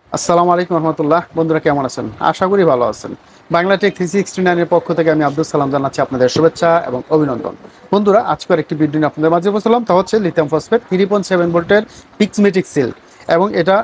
আসসালামু আলাইকুম রহমতুল্লাহ। বন্ধুরা কেমন আছেন? আশা করি ভালো আছেন। বাংলা টেক 369 এর পক্ষ থেকে আমি আব্দুল সালাম জানাচ্ছি আপনাদের শুভেচ্ছা এবং অভিনন্দন। বন্ধুরা, আজকের একটি ভিডিও নিয়ে আপনাদের মাঝে উপস্থিত হলাম। তা হচ্ছে লিথিয়াম ফসফেট 3.7 ভোল্টের পিক্সমেটিক সেল, এবং এটা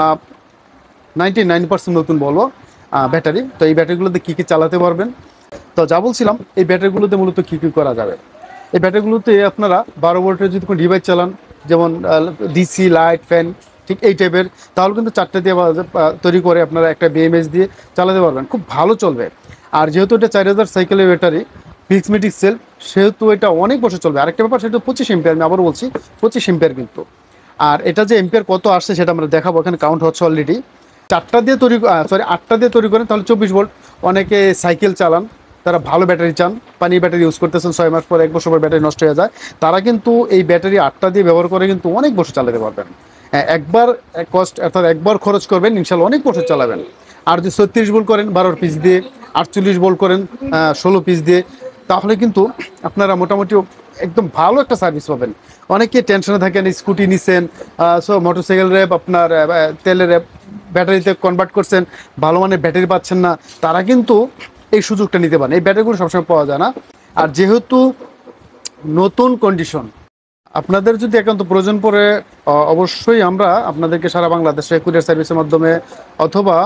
99% নতুন বলবো ব্যাটারি। তো এই ব্যাটারিগুলোতে কী কী চালাতে পারবেন, তো যা বলছিলাম, এই ব্যাটারিগুলোতে মূলত কী কী করা যাবে। এই ব্যাটারিগুলোতে আপনারা 12 ভোল্টের যদি কোনো ডিভাইস চালান, যেমন ডিসি লাইট, ফ্যান, ঠিক এই টাইপের, তাহলে কিন্তু 4টে দিয়ে তৈরি করে আপনারা একটা বিএমএস দিয়ে চালাতে পারবেন, খুব ভালো চলবে। আর যেহেতু এটা 4000 সাইকেলের ব্যাটারি পিক্সমেটিক সেল, সেহেতু এটা অনেক বছর চলবে। আরেকটা ব্যাপার, সেটা 25 এম্পিয়ার, আমি আবারও বলছি 25 এম্পিয়ার কিন্তু। আর এটা যে এম্পিয়ার কত আসছে সেটা আমরা দেখাবো, এখানে কাউন্ট হচ্ছে অলরেডি। 4টা দিয়ে তৈরি, 8টা দিয়ে তৈরি করেন তাহলে 24 ভোল্ট। অনেকে সাইকেল চালান, তারা ভালো ব্যাটারি চান, পানির ব্যাটারি ইউজ করতেছেন, 6 মাস পর 1 বছর পর ব্যাটারি নষ্ট হয়ে যায়, তারা কিন্তু এই ব্যাটারি 8টা দিয়ে ব্যবহার করে কিন্তু অনেক বছর চালাতে পারবেন। একবার কস্ট, অর্থাৎ একবার খরচ করবেন, ইনশাল্লাহ অনেক বছর চালাবেন। আর যদি 36 ভোল্ট করেন 12 পিস দিয়ে, 48 ভোল্ট করেন 16 পিস দিয়ে, তাহলে কিন্তু আপনারা মোটামুটি একদম ভালো একটা সার্ভিস পাবেন। অনেকে টেনশনে থাকেন, স্কুটি নিছেন, সো মোটরসাইকেল র্যাপ, আপনার তেলের র্যাপ ব্যাটারিতে কনভার্ট করছেন, ভালো মানের ব্যাটারি পাচ্ছেন না, তারা কিন্তু এই সুযোগটা নিতে পারেন। এই ব্যাটারিগুলো সবসময় পাওয়া যায় না। আর যেহেতু নতুন কন্ডিশন, আপনাদের যদি একান্ত প্রয়োজন পড়ে, অবশ্যই আমরা আপনাদেরকে সারা বাংলাদেশে কুরিয়ার সার্ভিসের মাধ্যমে অথবা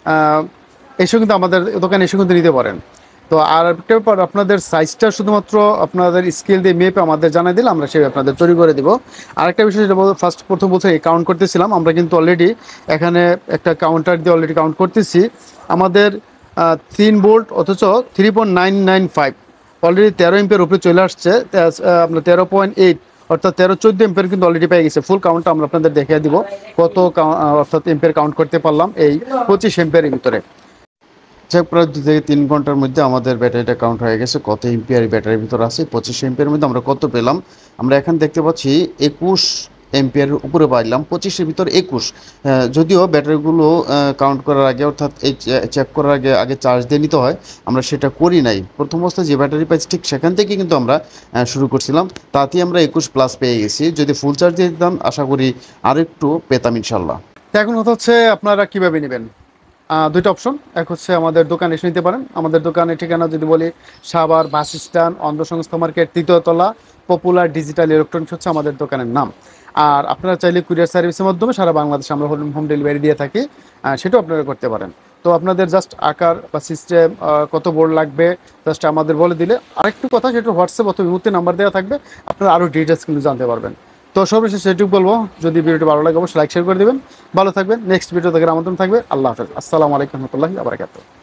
এসে কিন্তু আমাদের দোকানে এসে কিন্তু নিতে পারেন। তো আর একটা ব্যাপার, আপনাদের সাইজটা শুধুমাত্র আপনাদের স্কেল দিয়ে মেপে আমাদের জানাই দিলে আমরা সেই আপনাদের তৈরি করে দেবো। আরেকটা বিষয় যেটা প্রথম বলছে, কাউন্ট করতেছিলাম, আমরা কিন্তু অলরেডি এখানে একটা কাউন্টার দিয়ে অলরেডি কাউন্ট করতেছি। আমাদের 3 ভোল্ট অথচ 3.995 অলরেডি 13 এম্পিয়ার উপরে চলে আসছে। আপনার 13.8 অর্থাৎ 13-14 এম্পিয়ার কিন্তু অলরেডি পেয়ে গেছে। ফুল কাউন্টটা আমরা আপনাদের দেখিয়ে দিব, কত অর্থাৎ এম্পিয়ার কাউন্ট করতে পারলাম এই 25 এম্পিয়ারের ভিতরে। প্রায় 2 থেকে 3 ঘন্টার মধ্যে আমাদের ব্যাটারিটা কাউন্ট হয়ে গেছে, কত এম্পিয়ার ব্যাটারির ভিতরে আছে। 25 এম্পিয়ারের মধ্যে আমরা কত পেলাম, আমরা এখন দেখতে পাচ্ছি 21 এম্পিয়ারের উপরে পাইলাম, 25-এর ভিতরে 21। যদিও ব্যাটারিগুলো কাউন্ট করার আগে, অর্থাৎ এই চেক করার আগে চার্জ দিয়ে নিতে হয়, আমরা সেটা করি নাই। প্রথম অবস্থায় যে ব্যাটারি পাইছি ঠিক সেখান থেকে কিন্তু আমরা শুরু করছিলাম, তাতেই আমরা 21+ পেয়ে গেছি। যদি ফুল চার্জ দিয়ে দিতাম, আশা করি আর একটু পেতাম ইনশাল্লাহ। এখন কথা হচ্ছে আপনারা কীভাবে নেবেন। দুইটা অপশন, এক হচ্ছে আমাদের দোকানে এসে নিতে পারেন। আমাদের দোকানের ঠিকানা যদি বলি, সাভার বাস স্ট্যান্ড, অন্ধসংস্থা মার্কেট, 3য় তলা, পপুলার ডিজিটাল ইলেকট্রনিক্স হচ্ছে আমাদের দোকানের নাম। আর আপনারা চাইলে কুরিয়ার সার্ভিসের মাধ্যমে সারা বাংলাদেশে আমরা হোম ডেলিভারি দিয়ে থাকি, সেটাও আপনারা করতে পারেন। তো আপনাদের জাস্ট আকার বা সিস্টেম, কত বোর্ড লাগবে, জাস্ট আমাদের বলে দিলে। আরেকটু কথা, সেটা হোয়াটসঅ্যাপ অথবা ইমোতে নাম্বার দেওয়া থাকবে, আপনারা আরও ডিটেলস কিন্তু জানতে পারবেন। তো সর্বশেষ সেটুকু বলবো, যদি ভিডিওটি ভালো লাগে অবশ্যই লাইক শেয়ার করে দেবেন। ভালো থাকবেন, নেক্সট ভিডিও দেখার আমন্ত্রণ থাকবে। আল্লাহ হাফেজ। আসসালামু আলাইকুম রহমতুল্লাহি ওয়া বারাকাতুহু।